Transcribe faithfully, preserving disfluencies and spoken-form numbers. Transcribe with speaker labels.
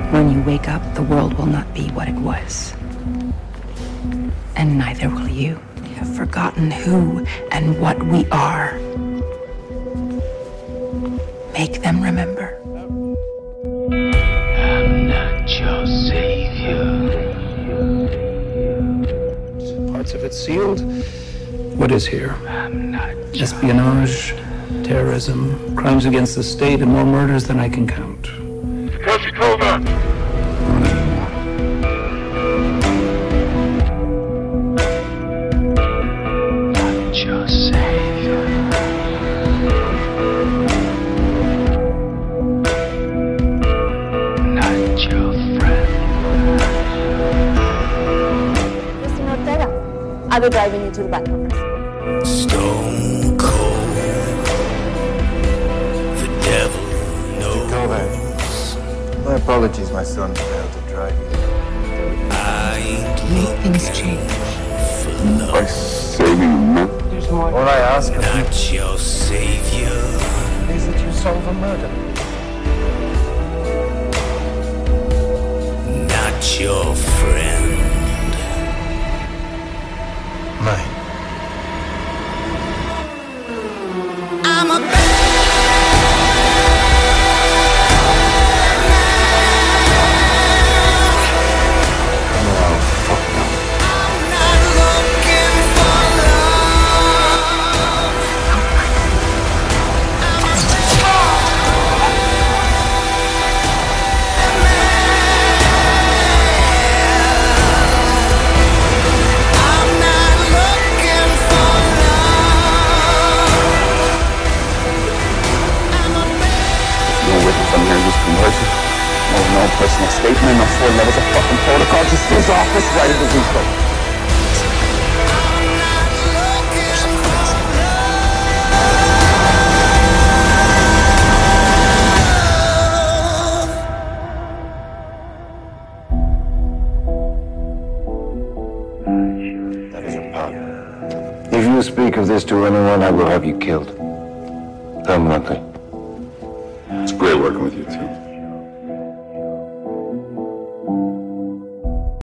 Speaker 1: When you wake up, the world will not be what it was. And neither will you. We have forgotten who and what we are. Make them remember.
Speaker 2: I'm not your savior.
Speaker 3: Parts of it sealed. What is here?
Speaker 2: I'm not
Speaker 3: Espionage, terrorism, crimes against the state, and more murders than I can count.
Speaker 4: Koshikova!
Speaker 2: Not your savior. Not your friend.
Speaker 5: Christina Ortega, I'll be driving you to the back office.
Speaker 6: Stone cold. The devil knows.
Speaker 7: Go there. My apologies, my son failed to drive you.
Speaker 6: I ain't
Speaker 1: Make things change.
Speaker 6: for love.
Speaker 4: By saving me.
Speaker 3: There's more.
Speaker 7: All I ask of you
Speaker 6: Not your savior.
Speaker 7: is that you solve a murder.
Speaker 6: Not your friend.
Speaker 7: Mine.
Speaker 6: I'm a bad
Speaker 7: Oh, fuck no.
Speaker 6: I'm not looking for love. I'm a I'm not looking for love. I'm a
Speaker 4: No witness on here was conversion. No, no personal statement, no four levels of fucking protocol. Just his office, right at the Zuko.
Speaker 7: That is your partner.
Speaker 4: If you speak of this to anyone, I will have you killed. Tell them nothing.
Speaker 8: It's great working with you, too.